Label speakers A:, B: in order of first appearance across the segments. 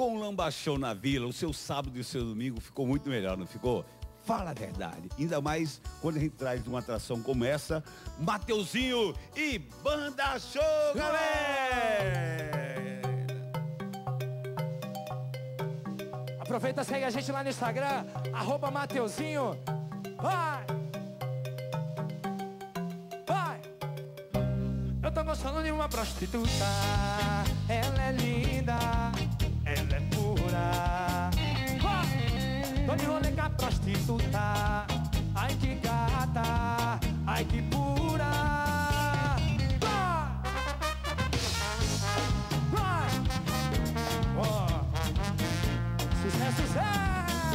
A: com o Lambachão na Vila, o seu sábado e o seu domingo ficou muito melhor, não ficou? Fala a verdade. Ainda mais quando a gente traz uma atração como essa, Mateuzinho e Banda Show, galera!
B: Aproveita, segue a gente lá no Instagram, @Mateuzinho. Vai! Vai! Eu tô gostando de uma prostituta. Ela é linda, ela é pura. Vai! Tô de rolê com a prostituta. Ai que gata, ai que pura. Vai! Vai! Oh. Sucesso, sucesso!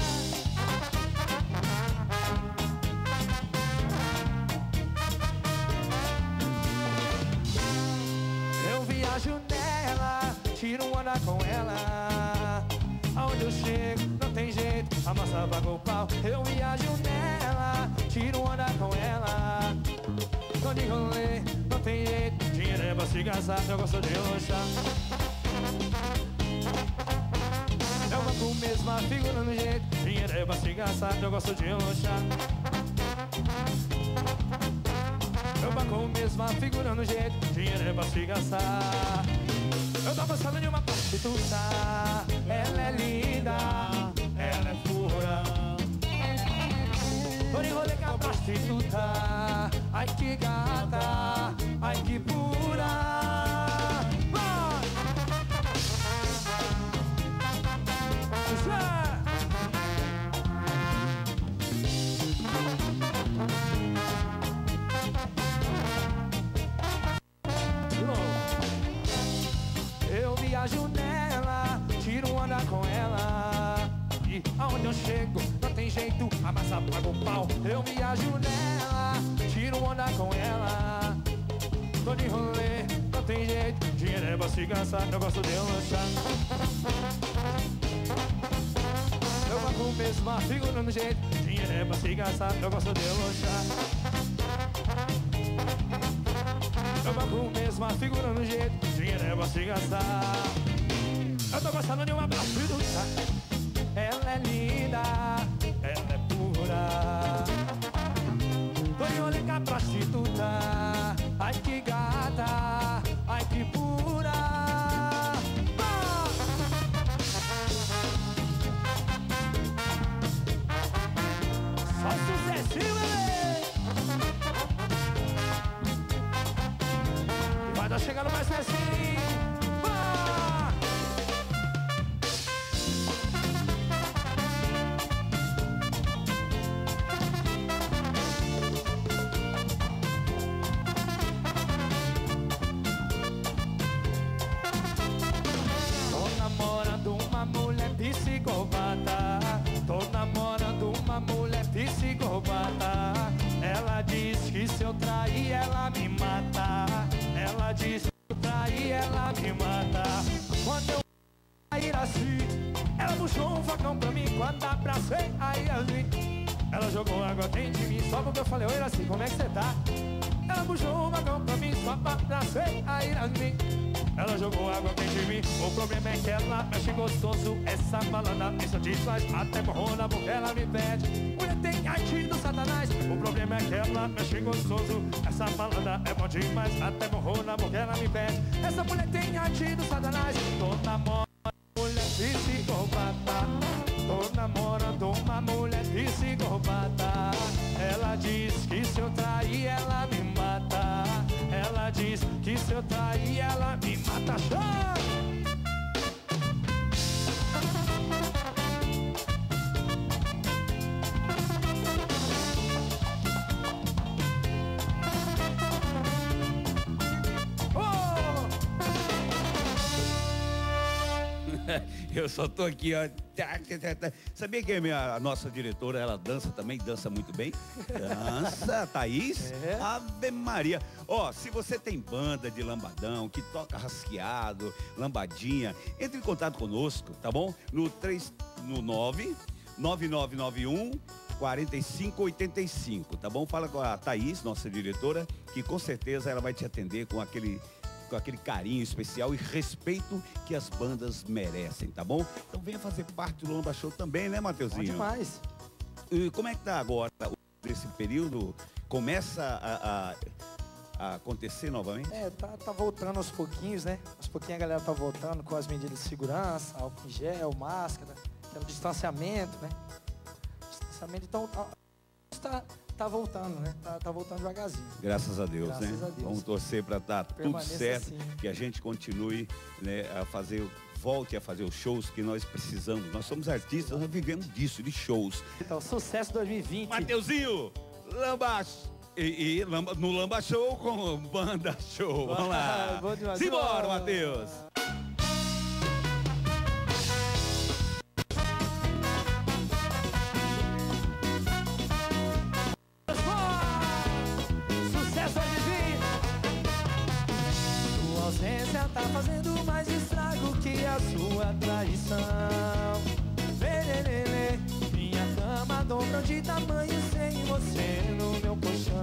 B: Eu viajo nela, tiro onda com ela. Aonde eu chego, não tem jeito, a massa paga o pau. Eu viajo nela, tiro onda com ela. Tô de rolê, não tem jeito, dinheiro é pra se gastar, eu gosto de lanchar. Eu banco mesmo a figura no jeito, dinheiro é pra se gastar, eu gosto de lanchar. Eu banco mesmo a figura no jeito, dinheiro é pra se gastar. Eu tô gostando de uma prostituta, ela é linda, ela é pura. Tô de rolê com a prostituta, ai que gata, ai que pura. Eu viajo nela, tiro onda com ela. E aonde eu chego, não tem jeito, a massa paga o pau. Eu viajo nela, tiro onda com ela. Tô de rolê, não tem jeito, dinheiro é pra se gastar, eu gosto de lanchar. Eu banco mesmo a figura no jeito, dinheiro é pra se gastar, eu gosto de lanchar. Eu banco mesmo a figura no jeito, dinheiro é pra se gastar. Eu tô gostando de uma prostituta, ela é linda, ela é pura. Tô de olho com a prostituta, ai que gata, ai que pura. Só sucessivo, bebê! E vai dar chegando mais assim. Psicopata, tô namorando uma mulher psicopata. Ela diz que se eu trair ela me mata. Ela diz que se eu trair ela me mata. Quando eu sair assim, ela puxou um facão pra mim. Quando abracei aí assim, ela jogou água quente em mim. Só porque eu falei, oi assim, como é que cê tá? Ela puxou um facão pra mim. Só pra abracei aí assim, ela jogou água quente em mim. O problema é que ela mexe gostoso. Essa malandra me satisfaz, até morrona porque ela me pede. Mulher tem arte do satanás. O problema é que ela mexe gostoso. Essa malandra é bom demais, até morrona porque ela me pede. Essa mulher tem arte do satanás. Tô namorando mulher psicopata. Tô namorando uma mulher psicopata. Ela diz que se eu trair ela me mata. Ela diz que se eu trair ela me mata.
A: Eu só tô aqui, ó. Sabia que a nossa diretora, ela dança também, dança muito bem? Dança, Thaís?
B: É.
A: Ave Maria. Ó, se você tem banda de lambadão, que toca rasqueado, lambadinha, entre em contato conosco, tá bom? No 9991 4585, tá bom? Fala com a Thaís, nossa diretora, que com certeza ela vai te atender com aquele com aquele carinho especial e respeito que as bandas merecem, tá bom? Então venha fazer parte do Lamba Show também, né, Mateuzinho?
C: Bom demais.
A: E como é que tá agora esse período? Começa a acontecer novamente?
C: Tá voltando aos pouquinhos, né? Aos pouquinhos a galera tá voltando com as medidas de segurança, álcool em gel, máscara, aquele distanciamento, né? Distanciamento, então tá voltando, né? Tá voltando devagarzinho.
A: Graças a Deus,
C: Graças
A: né?
C: a Deus.
A: Vamos torcer para estar tudo
C: Permaneça
A: certo,
C: assim.
A: que a gente continue, né, volte a fazer os shows que nós precisamos. Nós somos artistas, nós vivemos disso, de shows.
C: Então, sucesso 2020.
A: Mateuzinho, no Lamba Show com Banda Show. Vamos lá.
C: Bom demais.
A: Simbora, Mateus.
C: Sucesso 2020. Sua ausência tá fazendo mais estrago que a sua traição. Lelelele, minha cama dobrou de tamanho sem você no meu colchão.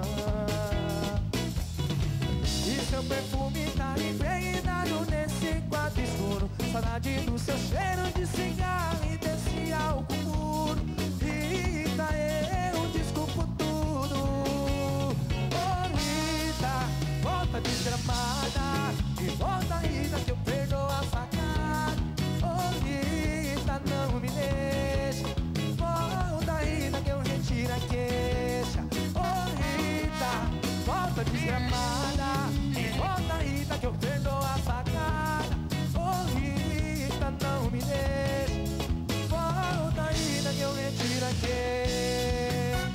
C: E seu perfume tá impregnado nesse quarto escuro. Saudade do seu cheiro de cigarro e desse álcool puro. Rita, eu desculpo tudo. Oh, Rita, volta desgramada. E volta, Rita, que eu perdoo a facada. Oh, Rita, não me deixa. Volta, Rita, que eu retiro a queixa. Oh, Rita, volta desgramada. E volta, Rita, que eu perdoo a facada. Oh, Rita, não me deixa. Volta, Rita, que eu retiro a queixa.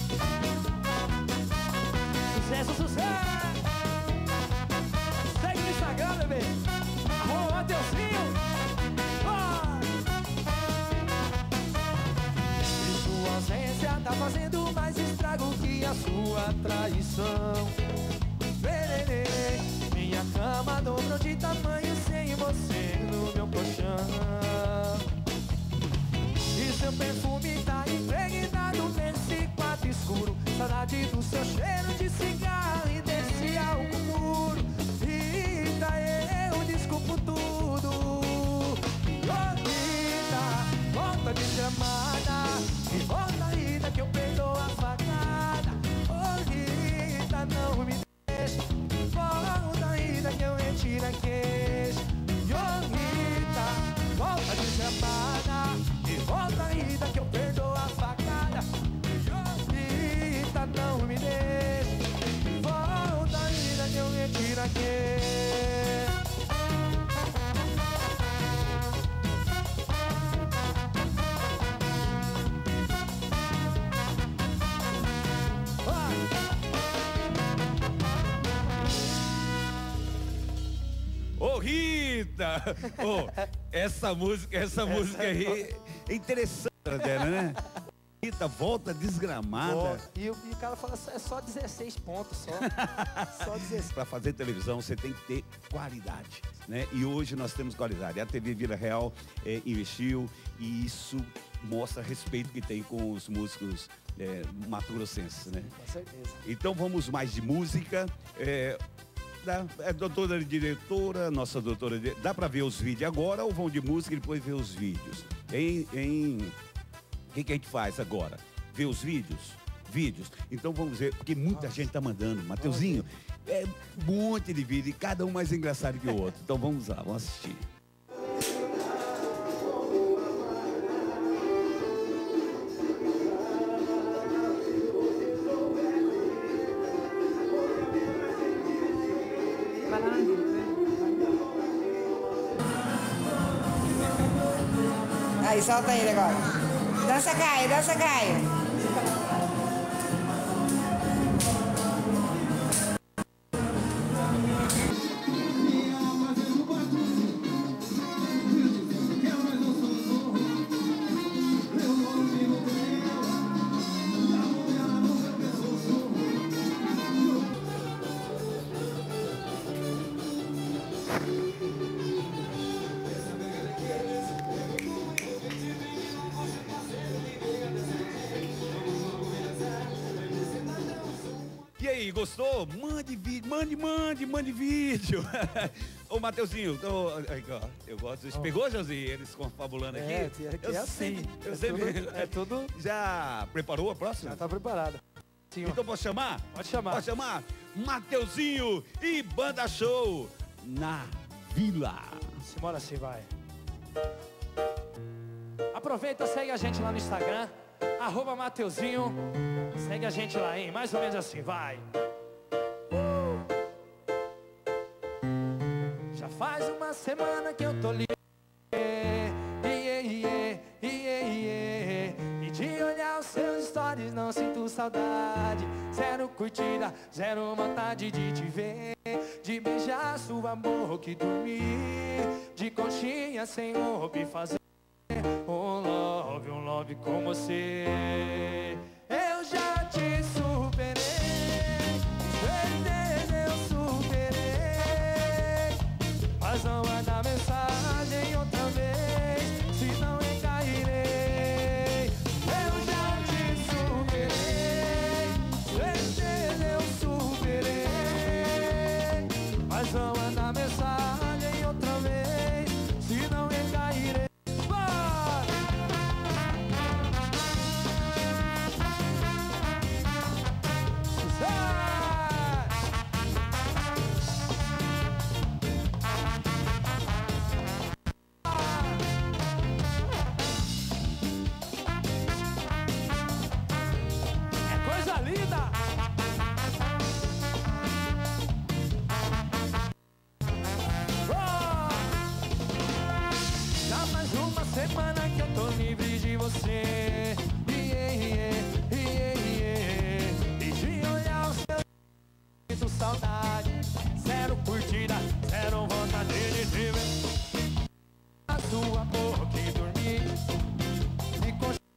C: Sucesso, sucesso! Segue no Instagram, bebê. @Mateuzinho. E sua ausência tá fazendo mais estrago que a sua traição. Lelele, minha cama dobrou de tamanho sem você no meu colchão. E seu perfume tá impregnado nesse quarto escuro. Saudade do seu cheiro de cigarro e desse álcool puro. Rita, eu desculpo tudo. Oh, Rita, volta desgramada. E volta, Rita, que eu perdoo a facada. Oh, Rita, não me deixa. Volta, Rita, que eu retiro a queixa. Oh, Rita, volta desgramada. E volta, Rita, que eu perdoo a facada. Oh, Rita, não me deixa. Volta, Rita, que eu retiro a queixa.
A: Ô, Rita! Ô, essa música aí é interessante, né? Rita, volta desgramada.
C: E o cara fala, é só 16 pontos, só. Só 16.
A: Para fazer televisão, você tem que ter qualidade, né? E hoje nós temos qualidade. A TV Vila Real investiu e isso mostra respeito que tem com os músicos mato-grossenses, né?
C: Com certeza.
A: Então vamos mais de música. Doutora diretora, nossa doutora, dá para ver os vídeos agora ou vão de música e depois ver os vídeos? O que a gente faz agora? Ver os vídeos? Vídeos. Então vamos ver, porque muita gente tá mandando. Mateuzinho, um monte de vídeo e cada um mais engraçado que o outro. Então vamos lá, vamos assistir.
D: Aí, solta ele agora. Dança, Caio, dança, Caio.
A: aí, gostou? Mande vídeo, mande vídeo. Ô, Mateuzinho, eu gosto. Você pegou, Josi, eles confabulando aqui?
C: É assim. É tudo...
A: Já preparou a próxima?
C: Já tá preparado. Sim,
A: então posso chamar?
C: Pode chamar.
A: Pode chamar? Mateuzinho e Banda Show na Vila.
C: Simbora assim, vai. Aproveita, segue a gente lá no Instagram, @Mateuzinho. Segue a gente lá, hein? Mais ou menos assim, vai. Já faz uma semana que eu tô livre. E de olhar os seus stories não sinto saudade. Zero curtida, zero vontade de te ver, de beijar sua boca e dormir de conchinha sem roupa e fazer um love com você. Eu já te superei, certeza eu superei. Mas não manda mensagem outra vez, senão eu cairei. Eu já te superei, certeza eu superei. Mas não manda mensagem outra vez, senão eu cairei. Semana que eu tô livre de você, e de olhar o seu sinto saudade, zero curtida, zero vontade de te ver. A sua boca e dormir, e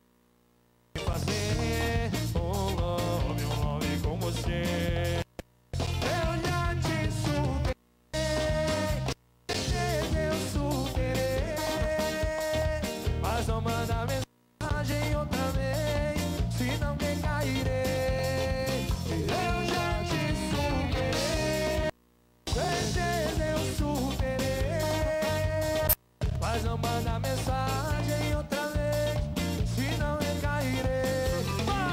C: fazer um love com você. Eu já te superei, eu superei. Mas não manda mensagem outra vez, senão eu cairei. Eu já te superei, certeza eu superei. Mas não manda mensagem outra vez, senão eu cairei.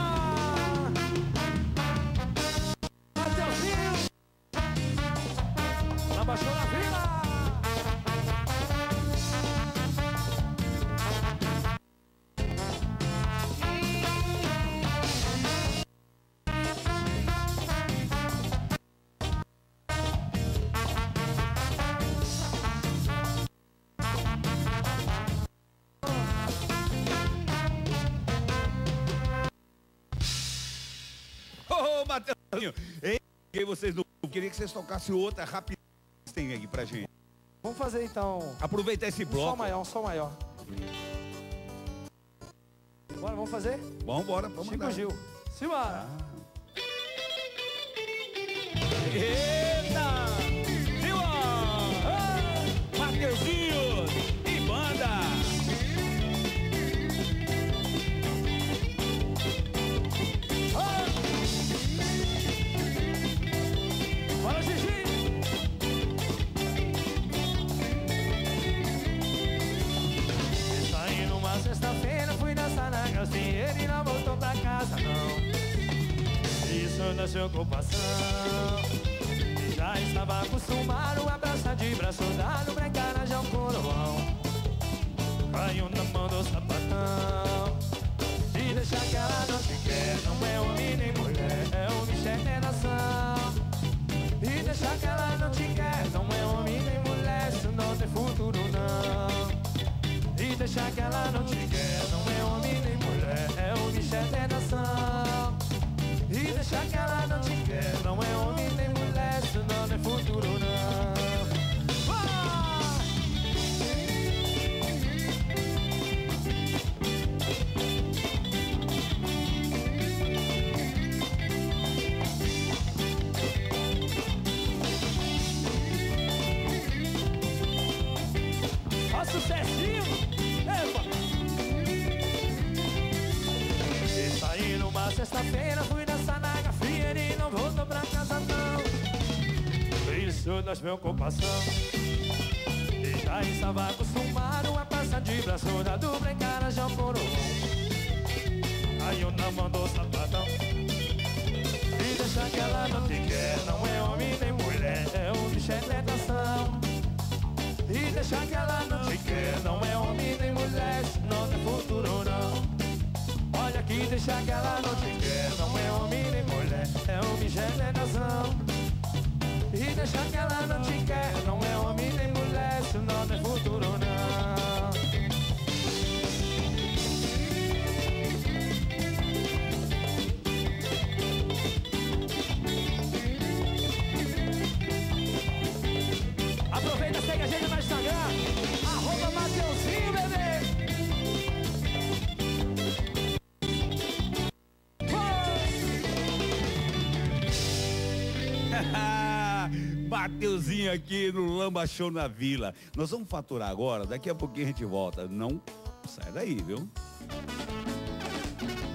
C: Mateuzinho, abaixou na Vila.
A: Ô, Mateuzinho, e vocês não queria que vocês tocassem outra rapidinho tem aí pra gente.
C: Vamos fazer então.
A: Aproveitar esse bloco.
C: Um som maior. Bora, vamos fazer?
A: Vambora, vamos
C: Chico
A: mandar.
C: Gil. Simbora.
A: Eita! Mateuzinho e Banda.
C: Bora, Gigi! Saí numa sexta-feira, fui dançar na Gaspinheira e não voltou pra casa, não. Isso não é sua ocupação. E já estava acostumado a abraçar de braço dado pra encarar um coroão. Caiu na mão do sapatão e deixa que ela não te quer. Não é homem nem mulher, é homem nação. E deixa que ela não te quer. Não é homem nem mulher, isso não tem futuro não. E deixa que ela não te quer. Não é homem nem mulher, é homem nação. E deixa que ela não te quer. Não é homem nem mulher, isso não tem futuro não. Sucessinho! Epa! E saí numa sexta-feira, fui dançar na Gafieira e não voltou pra cá.
B: das preocupações. E já estava acostumado a passar de braço dado, brincar já por um. Aí eu não mandou sapatão e deixa que ela não te quer. Não é homem nem mulher, é um bicho é tentação. E deixa que ela não te quer. Não é homem nem mulher, não tem futuro não. Olha aqui, deixa que ela não te quer. Não é homem nem mulher, é um bicho é tentação. E deixa que ela não te quer. Não é homem nem mulher, não tem futuro não. Aproveita, segue a gente no Instagram, @Mateuzinho, bebê.
A: Mateuzinho aqui no Lamba Show na Vila. Nós vamos faturar agora, daqui a pouquinho a gente volta. Não sai daí, viu?